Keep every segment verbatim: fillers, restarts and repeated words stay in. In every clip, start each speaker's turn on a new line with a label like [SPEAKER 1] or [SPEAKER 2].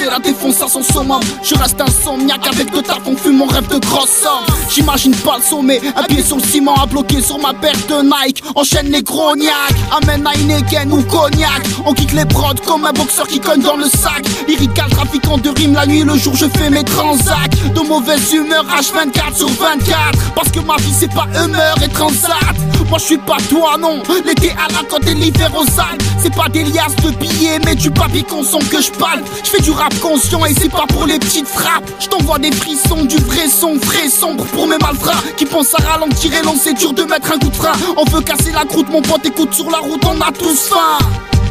[SPEAKER 1] c'est la défonce à son summum. Je reste insomniaque avec de taf, on fume mon rêve de grosse somme. J'imagine pas le sommet, un pied sur le ciment, à bloquer sur ma paire de Nike. Enchaîne les grognacs, amène Heineken ou cognac. On kick les prods comme un boxeur qui cogne dans le sac. Lyrical, trafiquant de rimes, la nuit, le jour je fais mes transacts. De mauvaise humeur, H vingt-quatre sur vingt-quatre. Parce que ma vie c'est pas humeur et transat. Moi je suis pas toi non, l'été à la côte et l'hiver aux Alpes. C'est pas des liasses de billets mais du papier consent que je palpe. Je fais du rap conscient et c'est pas pour les petites frappes. Je t'envoie des frissons, du vrai son, vrai sombre pour mes malfrats qui pensent à ralentir et long, c'est dur de mettre un coup de frein. On veut casser la croûte, mon pote, écoute sur la route, on a tous faim.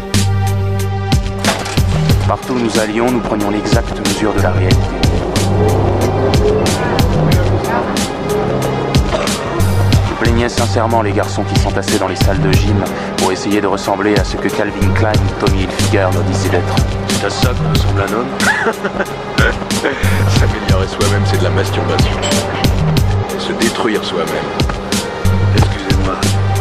[SPEAKER 2] Partout où nous allions, nous prenions l'exacte mesure de la réalité. Je plaignais sincèrement les garçons qui s'entassaient dans les salles de gym pour essayer de ressembler à ce que Calvin Klein ou Tommy Hilfiger leur disaient d'être.
[SPEAKER 3] C'est à ça qu'on ressemble un homme. S'améliorer soi-même, c'est de la masturbation. Et se détruire soi-même. Excusez-moi.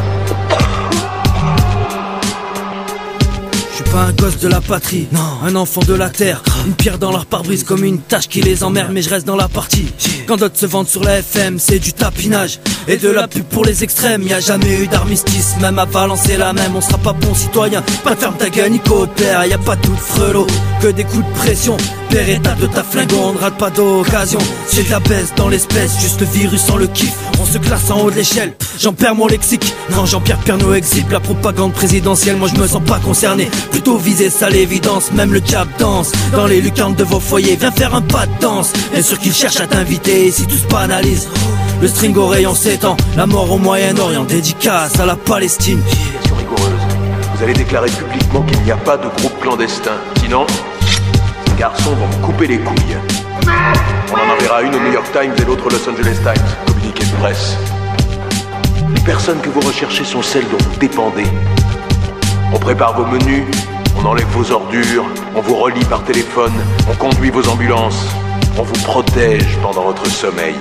[SPEAKER 4] Pas un gosse de la patrie, non, un enfant de la terre. Une pierre dans leur pare-brise comme une tache qui les emmerde. Mais je reste dans la partie. Quand d'autres se vendent sur la F M, c'est du tapinage et de la pub pour les extrêmes. Y'a jamais eu d'armistice, même à Valence c'est la même. On sera pas bon citoyen, pas de ferme ta gueule ni coopère. Y'a pas tout de frelot, que des coups de pression. Père état de ta flingue, on ne rate pas d'occasion. C'est de la baisse dans l'espèce, juste le virus sans le kiff. On se classe en haut de l'échelle, j'en perds mon lexique. Non, Jean-Pierre Pernaut exhibe la propagande présidentielle. Moi je me sens pas concerné, plutôt visé, ça l'évidence. Même le diable danse dans les lucarnes de vos foyers. Viens faire un pas de danse, bien sûr qu'il cherche à t'inviter. Et si tout se banalise, le string au rayon s'étend. La mort au Moyen-Orient, dédicace à la Palestine.
[SPEAKER 3] Question rigoureuse. Vous allez déclarer publiquement qu'il n'y a pas de groupe clandestin. Sinon, ces garçons vont me couper les couilles. On en enverra une au New York Times et l'autre au Los Angeles Times. Communiqué de presse. Les personnes que vous recherchez sont celles dont vous dépendez. On prépare vos menus, on enlève vos ordures, on vous relie par téléphone, on conduit vos ambulances, on vous protège pendant votre sommeil.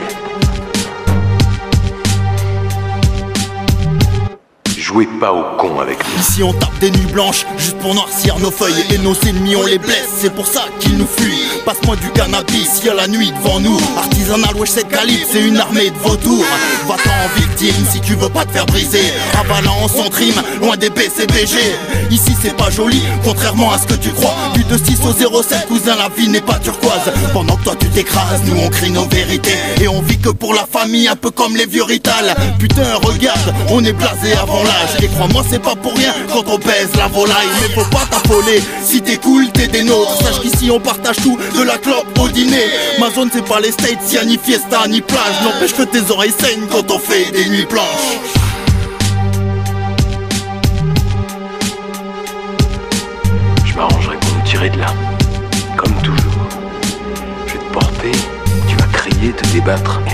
[SPEAKER 3] Jouez pas au con avec nous.
[SPEAKER 1] Ici on tape des nuits blanches juste pour noircir nos feuilles. Et nos ennemis on les blesse, c'est pour ça qu'ils nous fuient. Passe-moi du cannabis, y'a la nuit devant nous. Artisanal, wesh c'est calibre, c'est une armée de vautours. Va-t'en en victime si tu veux pas te faire briser. À Valence on trime, loin des B C B G. Ici c'est pas joli, contrairement à ce que tu crois. Du deux six au zéro sept, cousin la vie n'est pas turquoise. Pendant que toi tu t'écrases, nous on crie nos vérités. Et on vit que pour la famille, un peu comme les vieux Rital. Putain regarde, on est blasé avant l'âge. Et crois-moi c'est pas pour rien quand on pèse la volaille. Mais faut pas t'affoler, si t'es cool t'es des nôtres. Sache qu'ici on partage tout, de la clope au dîner. Ma zone c'est pas les States, y'a ni fiesta ni plage. N'empêche que tes oreilles saignent quand on fait des nuits blanches.
[SPEAKER 3] Je m'arrangerai pour nous tirer de là. Comme toujours. Je vais te porter, tu vas crier, te débattre